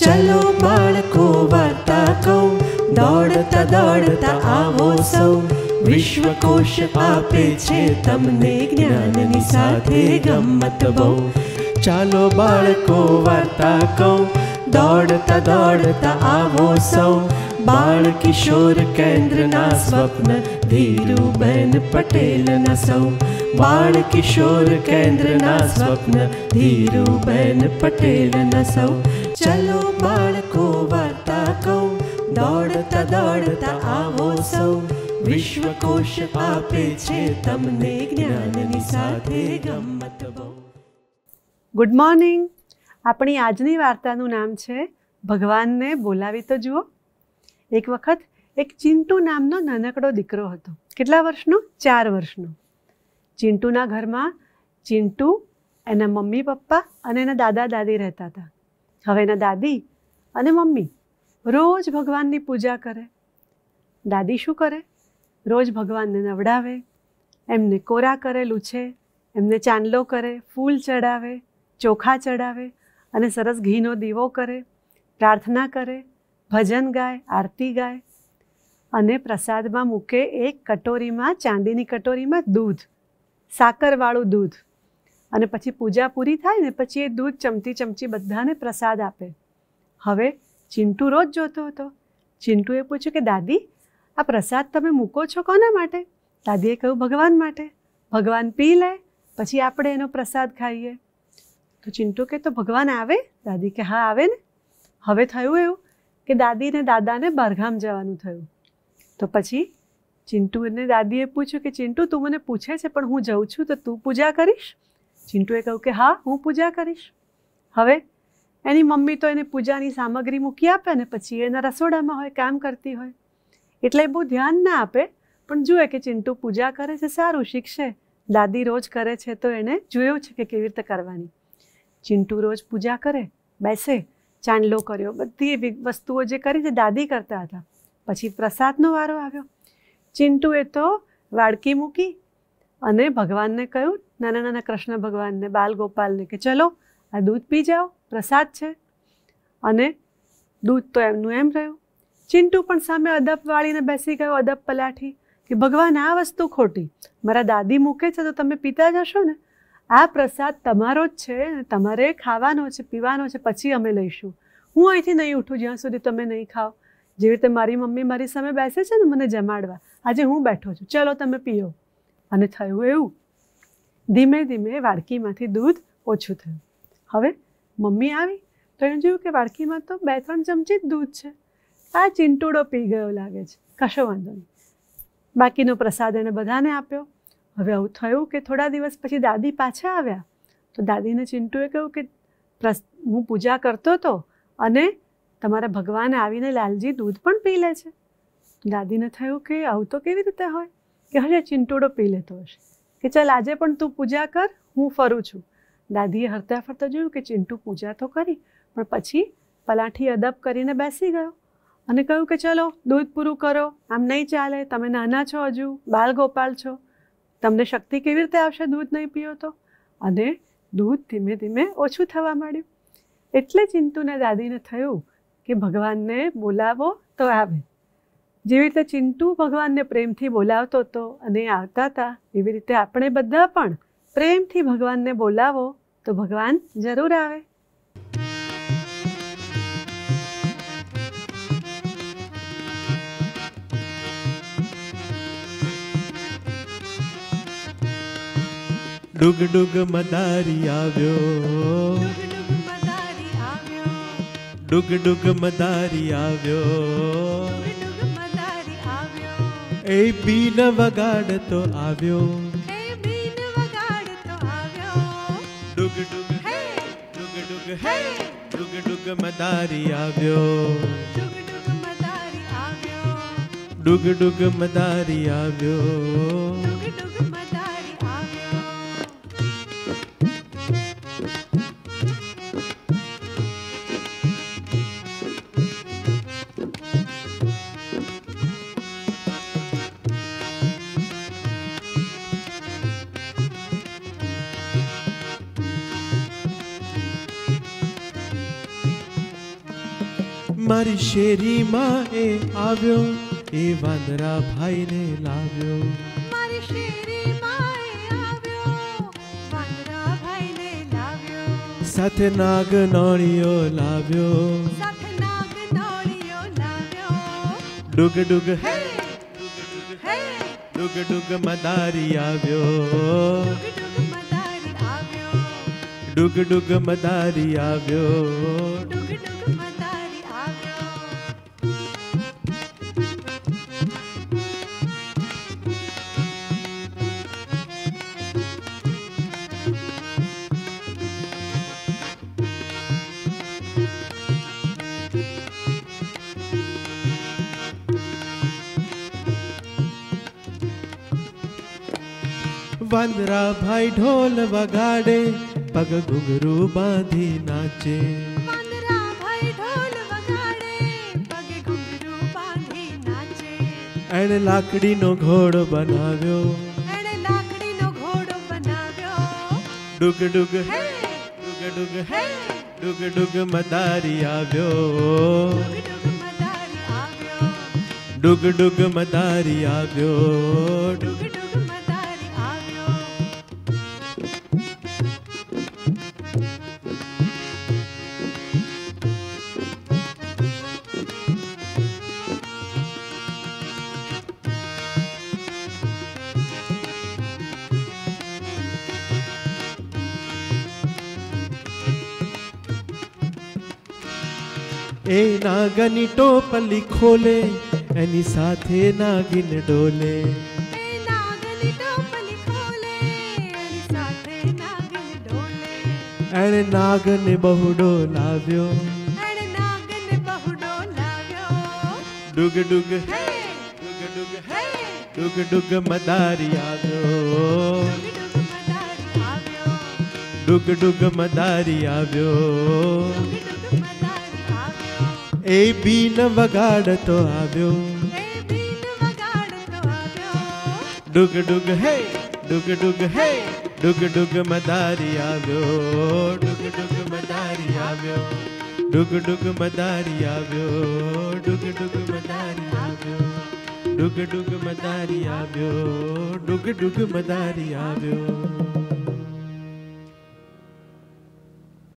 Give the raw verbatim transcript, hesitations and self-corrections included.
चलो बाळको वार्ता कहूं, दौड़ता दौड़ता आवो सौ, विश्वकोश आपे छे तमने ज्ञाननी साथे गम्मत बहु। चालो बाळको वार्ता कहूं, दौड़ता दौड़ता आवो सौ, बाळ किशोर केन्द्रना स्वप्न धीरूबेन पटेलना सौ। बाळ किशोर केन्द्रना स्वप्न धीरूबेन पटेलना सौ। चलो बाळको वार्ता कहूं, दौड़ता दौड़ता आवो सौ, विश्वकोश आपे छे तमने ज्ञाननी साथे गम्मत बहु। Good morning. अपनी आजनी वार्तानुं नाम छे भगवान ने बोलावी तो जुओ। एक वखत एक चिंटू नामनो नानकड़ो दीकरो हतो। केटला वर्षनो? चार वर्षनो। चिंटूना घरमां चिंटू, एना मम्मी पप्पा अने एना दादा दादी रहता था। हवे एना दादी अने मम्मी रोज भगवाननी पूजा करे। दादी शुं करे? रोज भगवानने नवડાવે, एमने कोरा करे, लूछे, एमने चांदलो करे, फूल चढ़ावे, चोखा चढ़ावे अने सरस घीनो दीवो करे, प्रार्थना करे, भजन गाय, आरती गाय अने प्रसादमां मूके एक कटोरीमां, चांदीनी कटोरीमां दूध, साकरवाळुं दूध अने पछी पूजा पूरी थाय ने पछी ए दूध चमची चमची बधाने प्रसाद आपे। हवे चिंटू रोज जोतो हतो। चिंटूए पूछ्युं के दादी, आ प्रसाद तमे मूको छो कोना माटे? दादीए कह्युं भगवान माटे। भगवान पी ले पछी आपणे एनो प्रसाद खाईए। तो चिंटू के तो भगवान आवे? दादी के हाँ आवे ने। हवे थयुं एवुं के दादी ने दादा ने बरगाम जवानुं थयुं। तो पछी चिंटू ने दादीए पूछ्युं के चिंटू तू मने पूछे छे पण हूँ जाऊँ छुं तो तू पूजा करीश? चिंटूए कह्युं के हाँ हूँ पूजा करीश। हवे एनी मम्मी तो एने पूजानी सामग्री मूकी आपे ने पछी एना रसोडामां होय, काम करती होय એટલે બહુ ધ્યાન ના આપે, પણ જુએ કે ચિંટુ પૂજા કરે છે, સારું શીખશે। દાદી રોજ કરે છે તો એણે જોયું છે કે કેવી રીતે કરવાની। ચિંટુ રોજ પૂજા કરે, બેસે, ચાંદલો કર્યો, બધી વસ્તુઓ જે કરી તે દાદી કરતા હતા। પછી પ્રસાદનો વારો આવ્યો। ચિંટુએ તો વાડકી મૂકી અને ભગવાનને કહ્યું, નાના નાના કૃષ્ણ ભગવાનને, બાલ ગોપાલને કે ચલો આ દૂધ પી જાઓ, પ્રસાદ છે। અને દૂધ તો એમનું એમ રહ્યું। चिंटू पण सामे अदब वाळीने बेसी गयो, अदब पलाठी कि भगवान आ वस्तु खोटी, मारा दादी मूके छे तो तमे पीता जशो ने, आ प्रसाद तमारो ज छे, तमारे खावानो छे, पीवानो छे, पछी अमे लईशुं। हूँ अहींथी नहीं उठूं ज्यां सुधी तमे नहीं खाओ। जेवी रीते मारी मम्मी मारी सामे बेसे छे ने मने जमाडवा, आजे हूँ बैठो छुं, चलो तमे पीओ। अने थयुं एवुं, धीमे धीमे वाडकीमांथी दूध ओछुं थयुं। हवे मम्मी आवी तो एणे जोयुं के वाडकीमां तो बे त्रण चमची ज दूध छे। आ चिंटूड़ो पी गयो लागे छे, कशो वांधो नहीं। बाकीनो प्रसाद एणे बधाने आप्यो। हवे आવું થયું કે થોડા દિવસ પછી દાદી પાછા આવ્યા તો દાદીને ચિંટુએ કહ્યું કે હું પૂજા કરતો હતો અને તમારા ભગવાન આવીને લાલજી દૂધ પણ પી લે છે। દાદીને થયું કે આવું તો કેવી રીતે હોય, કે હશે ચિંટુડો પી લેતો હશે, કે ચાલ આજે પણ તું પૂજા કર, હું ફરું છું। દાદીએ હરતા ફરતા જોયું કે ચિંટુ પૂજા તો કરી પણ પછી પલાઠી અદબ કરીને બેસી ગયો અને કહ્યું કે ચલો દૂધ પૂરું કરો, આમ નહીં ચાલે, તમે નાના છો, હજુ બાલ ગોપાલ છો, તમને શક્તિ કેવી રીતે આવશે દૂધ નહીં પીઓ તો? અને દૂધ ધીમે ધીમે ઓછું થવા માંડ્યું। એટલે ચિંટુને દાદીને થયું કે ભગવાનને બોલાવો તો આવે। જેવી રીતે ચિંટુ ભગવાનને પ્રેમથી બોલાવતો હતો અને આવતા હતા, એવી રીતે આપણે બધા પણ પ્રેમથી ભગવાનને બોલાવો તો ભગવાન જરૂર આવે। डुग डुग मदारी आव्यो, डुग डुग मदारी आव्यो, ए बीन वगाड़तो आव्यो, डुग डुग डुग डुग डुग डुग मदारी आव्यो, डुग डुग मदारी आव्यो। મારી શેરી માં એ આવ્યો, એ વાંદરા ભાઈને લાવ્યો. મારી શેરી માં આવ્યો, વાંદરા ભાઈને લાવ્યો. સાથે નાગ નોળિયો લાવ્યો, સાથે નાગ નોળિયો લાવ્યો. ડુગ ડુગ હે હે ડુગ ડુગ મદારી આવ્યો, ડુગ ડુગ મદારી આવ્યો. ડુગ ડુગ મદારી આવ્યો. ડુગ ડુગ મદારી આવ્યો. વાંદરા ભાઈ ઢોલ વગાડે, પગ ઘુંઘરું બાંધી નાચે. વાંદરા ભાઈ ઢોલ વગાડે, પગે ઘૂંઘરું બાંધી નાચે. એણે લાકડીનો ઘોડો બનાવ્યો, એણે લાકડીનો ઘોડો બનાવ્યો. ડુગ ડુગ હે ડુગ ડુગ હે ડુગ ડુગ મદારી આવ્યો, ડુગ ડુગ મદારી આવ્યો. ડુગ ડુગ મદારી આવ્યો. ડુગ ડુગ મદારી આવ્યો. એ નાગની ટોપલી ખોલે, એની સાથે નાગિન ડોલે. એ નાગની ટોપલી ખોલે, એની સાથે નાગન ડોલે. એણે નાગને બહુ ડોલાવ્યો, એણે નાગને બહુ ડોલાવ્યો. ડુગ ડુગ હે ડુગ ડુગ હે ડુગ ડુગ મદારી આવ્યો, ડુગ ડુગ મદારી આવ્યો. ડુગ ડુગ મદારી આવ્યો. ડુગ ડુગ મદારી આવ્યો. એ બીન વગાડતો આવ્યો, એ બીન વગાડતો આવ્યો. ડુગ ડુગ હે ડુગ ડુગ હે ડુગ ડુગ મદારી આવ્યો, ડુગ ડુગ મદારી આવ્યો. ડુગ ડુગ મદારી આવ્યો, ડુગ ડુગ મદારી આવ્યો. ડુગ ડુગ મદારી આવ્યો, ડુગ ડુગ મદારી આવ્યો.